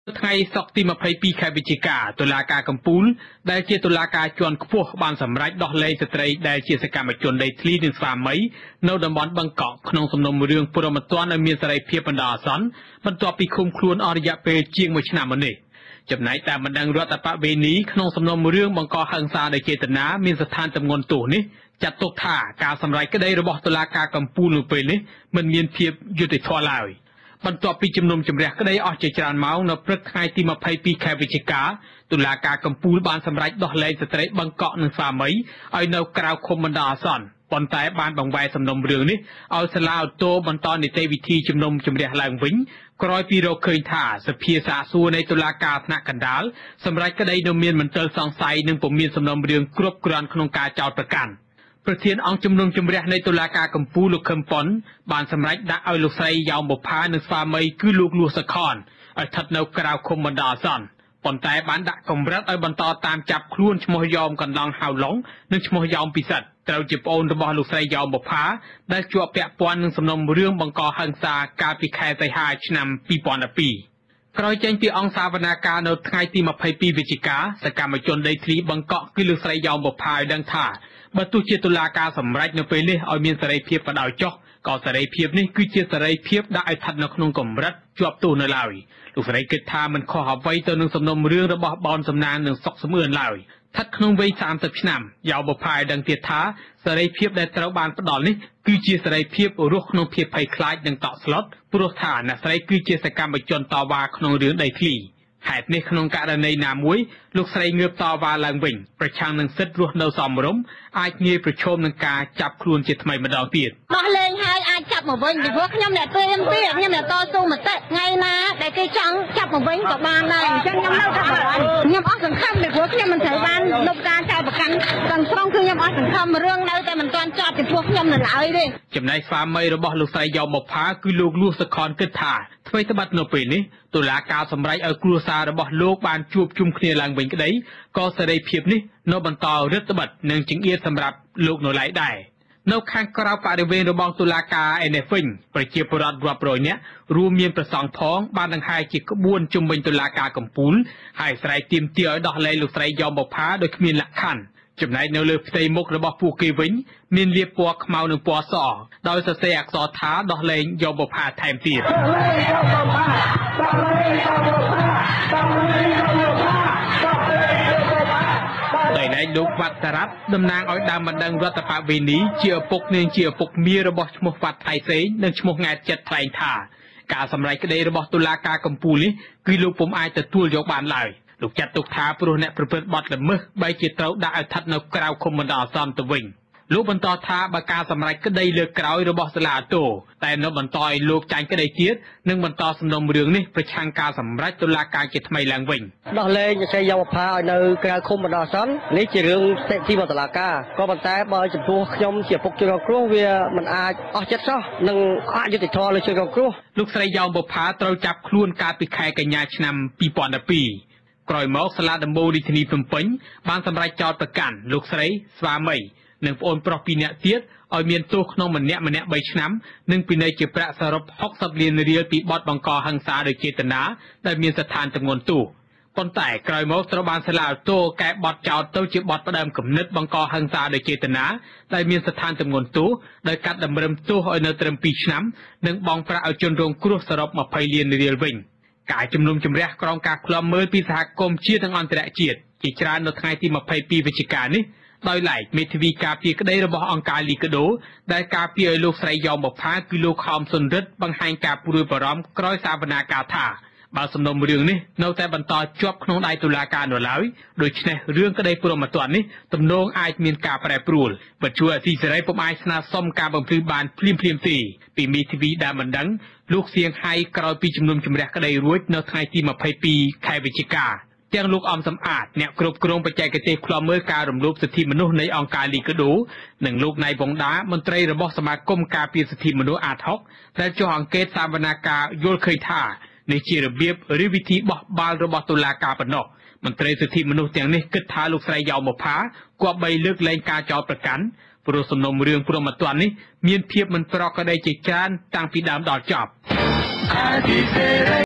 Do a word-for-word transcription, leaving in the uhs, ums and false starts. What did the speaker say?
ថ្ងៃសុក្រទីยี่สิบสองខែវិច្ឆិកាតុលាការកំពូលដែលជាតុលាការជាន់ខ្ពស់បានសម្រេចដោះលែងស្ត្រីដែលជាសកម្មជនដីធ្លីនិងស្វាមីនៅតំបន់បឹងកក់ក្នុងសំណុំរឿងព្រហ្មទណ្ឌឲ្យមានសេរីភាពបណ្ដោះអាសន្នបន្ទាប់ពីឃុំខ្លួនអស់រយៈពេលជាងមួយឆ្នាំមុននេះចំណែកតែបណ្ដឹងរដ្ឋបវេនីក្នុងសំណុំរឿងបង្កហិង្សាដោយចេតនាមានស្ថានទម្ងន់ទោសនេះចាត់ទុកថាការសម្រេចក្តីរបស់តុលាការកំពូលនៅពេលនេះមិនមានភាពយុត្តិធម៌ឡើយបន្ទាប់ពីជំនុំជម្រះក្តីអស់ជាច្រើនម៉ោងនៅព្រឹកថ្ងៃទីยี่สิบสองខែវិច្ឆិកាតុលាការកំពូលបានសម្រេចដោះលែងស្ត្រីបឹងកក់និងស្វាមីឲ្យនៅក្រៅឃុំបណ្ដោះអាសន្នប៉ុន្តែបានបង្វែរសំណុំរឿងនេះឲ្យសាលាឧទ្ធរបន្តនីតិវិធីជំនុំជម្រះឡើងវិញក្រោយពីរកឃើញថាសភាសាកសួរនៃតុលាការថ្នាក់កណ្ដាលសម្រេចក្តីនៅមានមន្ទិលសង្ស័យនិងពុំមានសំណុំរឿងគ្រប់គ្រាន់ក្នុងការចោទប្រកាន់ប្រធានអង្គជំនុំជម្រះនៃតុលាការកំពូលលោកខឹមប៉ុនបានសម្រេចដាក់ឲ្យលោកស្រីយ៉ោមបុប្ផានិងស្វាមីគឺលោកលួសសខនឲ្យស្ថិតនៅក្រៅឃុំបណ្ដោះអាសន្នប៉ុន្តែបានដាក់កម្រិតឲ្យបន្តតាមចាប់ខ្លួនឈ្មោះយ៉ោមកណ្ដងហៅឡុងនិងឈ្មោះយ៉ោមពិសិដ្ឋត្រូវជាប្អូនរបស់លោកស្រីយ៉ោមបុប្ផាដែលជាប់ពាក់ព័ន្ធនឹងសំណុំរឿងបង្កហិង្សាកាលពីខែសីហាឆ្នាំពីរពាន់ដប់ពីរក្រោយចេញពីអង្គសាវនាការនៅថ្ងៃទីยี่สิบสองវិច្ឆិកាសកម្មជនដីធ្លីបឹងកក់គឺលោកស្រីយ៉ោមបុប្ផាឲ្យដឹងថាបើទោះជាតុលាការសម្រេចនៅពេលនេះឲ្យមានសេរីភាពក៏ដោយចុះក៏សេរីភាពនេះគឺជាសេរីភាពដាក់ឲ្យស្ថិតនៅក្នុងកម្រិតជាប់ទោសនៅឡើយលោកស្រីគិតថាមិនខុសអ្វីទៅនឹងសំណុំរឿងរបស់បោនសំណាងនិងសុកសំអឿនឡើយស្ថិតក្នុងវ័យសាមសិបឆ្នាំយ៉ោមបុប្ផាឲ្យដឹងទៀតថាសេរីភាពដែលត្រូវបានផ្ដល់នេះគឺជាសេរីភាពរស់ក្នុងភាពភ័យខ្លាចនិងតក់ស្លុតព្រោះថាអ្នកស្រីគឺជាសកម្មជនតវ៉ាក្នុងរឿងដីធ្លីហេតុនេះក្នុងករណីណាមួយលោកស្រីងើបតវ៉ាឡើងវិញប្រឆាំងនឹងសិទ្ធិរស់នៅសមរម្យអាចងាយប្រឈមនឹងការចាប់ខ្លួនជាថ្មីម្ដងទៀតដោះលែងហើយអាចចាប់មកវិញពីព្រោះខ្ញុំអ្នកព្រៀមទៀតខ្ញុំអ្នកតស៊ូមតិថ្ងៃណាដែលគេចង់ចាប់មកវិញក៏បានដែរអញ្ចឹងខ្ញុំនៅតែបារម្ភខ្ញុំអស់សង្ឃឹមពីព្រោះខ្ញុំមិនត្រូវបានលុបការចោទប្រកាន់ទាំងស្រុងគឺខ្ញុំអស់សង្ឃឹមរឿងនៅតែមិនទាន់ចប់ពីព្រោះខ្ញុំនៅឡើយទេចំណែកស្វាមីរបស់លោកស្រីយ៉ោមបុប្ផាគឺលោកលួសសខនគិតថាអ្វីត្បិតនៅពេលនេះតុលាការសម្រេចឲ្យគ្រួសាររបស់លោកបានជួបជុំគ្នាឡើងវិញក្តីក៏សេរីភាពនេះនៅបន្តរដ្ឋបិទនិងចង្អៀតសម្រាប់លោកនៅឡើយដែរនៅខាងក្រៅបរិវេណរបស់តុលាការឯនេះវិញប្រជាពលរដ្ឋរាប់រយនាក់រួមមានប្រសង់ផងបានដង្ហែជាក្បួនជុំវិញតុលាការកំពូលហើយស្រែកទាមទារឲ្យដោះលែងលោកស្រីយ៉ោមបុប្ផាដោយគ្មានលក្ខខណ្ឌចំណែកនៅលើផ្ទៃមុខរបស់ពួកគេវិញមានលាបពណ៌ខ្មៅនិងពណ៌សដោយសរសេរអក្សរថាដោះលែងយ៉ោមបុប្ផាថែមទៀតដោយឡែកលោកវត្តរ៉ាប់តំណាងឲ្យដើមបណ្ដឹងរដ្ឋបវេនីជាឪពុកនាងជាឪពុកមារបស់ឈ្មោះវត្តថៃសេងនិងឈ្មោះង៉ែតចិត្តថ្លែងថាការសម្រេចក្តីរបស់តុលាការកំពូលនេះគឺលោកពុំអាចទទួលយកបានឡើយលោកចាត់ទុកថាព្រោះអ្នកប្រព្រឹត្តបទល្មើសបែរជាត្រូវដាក់ឲ្យស្ថិតនៅក្រៅឃុំបណ្ដោះអាសន្នទៅវិញលោកបន្តថាបើការសម្រេចក្តីលើកក្រោយរបស់សាលាឧទ្ធរតែនៅបន្តឲ្យលោកចាញ់ក្តីទៀតនិងបន្តសំណុំរឿងនេះប្រឆាំងការសម្រេចតុលាការជាថ្មីឡើងវិញដោះលែងលោកស្រីយ៉ោមបុប្ផាឲ្យនៅក្រៅឃុំបណ្ដោះអាសន្ននេះជារឿងសិទ្ធិរបស់តុលាការក៏ប៉ុន្តែបើចំពោះខ្ញុំជាពុកជនរងគ្រោះវាមិនអាចអស់ចិត្តសោះនិងអយុត្តិធម៌លើជនរងគ្រោះលោកស្រីយ៉ោមបុប្ផាត្រូវចាប់ខ្លួនកាលពីខែកញ្ញាឆ្នាំពីរពាន់ដប់ពីរក្រោយមកសាលាដំបូងរាជធានីភ្នំពេញបានសម្រេចចោទប្រកាន់លោកស្រីស្វាមីនិងប្អូនប្រុសពីរនាក់ទៀតឲ្យមានទោសក្នុងម្នាក់ម្នាក់បីឆ្នាំនិងពិន័យជាប្រាក់សរុបហុកសិបលានរៀលពីបទបង្កហិង្សាដោយចេតនាដែលមានស្ថានទម្ងន់ទោសប៉ុន្តែក្រោយមកត្រូវបានសាលាឧទ្ធរកែបទចោទទៅជាបទផ្ដើមគំនិតបង្កហិង្សាដោយចេតនាដែលមានស្ថានទម្ងន់ទោសដោយកាត់តម្រឹមទោសឲ្យនៅត្រឹមពីរឆ្នាំនិងបង់ប្រាក់ឲ្យជនរងគ្រោះសរុបម្ភៃលានរៀលវិញការជំនុំជម្រះក្រោមការឃ្លាំមើលពីសហគមន៍ជាតិនិងអន្តរជាតិជាច្រើននៅថ្ងៃទីยี่สิบสองវិច្ឆិកានេះដោយឡែកមេធាវីការពារក្តីរបស់អង្គការលីកាដូដែលការពារឲ្យលោកស្រីយ៉ោមបុប្ផាគឺលោកខំសុនរិទ្ធបង្ហាញការព្រួយបារម្ភក្រោយសវនាការថាបើសំណុំរឿងនេះនៅតែបន្តជាប់ក្នុងដៃតុលាការនៅឡើយដូច្នេះរឿងក្តីព្រហ្មទណ្ឌនេះទំនងអាចមានការប្រែប្រួលបច្ចុប្បន្នអស៊ីសេរីពុំអាចស្នើសុំការបំភ្លឺបានភ្លាមភ្លាមទេពីមេធាវីដែលមិនដឹងលោកសៀងហៃក្រោយពីជំនុំជម្រះក្តីរួចនៅថ្ងៃទីยี่สิบสองខែវិច្ឆិកាទាំងលោកអំសំអាតអ្នកគ្រប់គ្រងបច្ចេកទេសឃ្លាំមើលការរំលោភសិទ្ធិមនុស្សនៃអង្គការលីកាដូនិងលោកណៃវងដាមន្ត្រីរបស់សមាគមការពារសិទ្ធិមនុស្សអាតហុកដែលចុះអង្កេតសវនាការយល់ឃើញថានេះជារបៀបឬវិធីបោះបាល់របស់តុលាការប៉ុណ្ណោះមន្ត្រីសិទ្ធិមនុស្សទាំងនេះគិតថាលោកស្រីយ៉ោមបុប្ផាគប្បីលើកលែងការចោទប្រកាន់ព្រោះសំណុំរឿងព្រហ្មទណ្ឌនេះមានភាពមិនប្រក្រតីជាច្រើនតាំងពីដើមដល់ចប់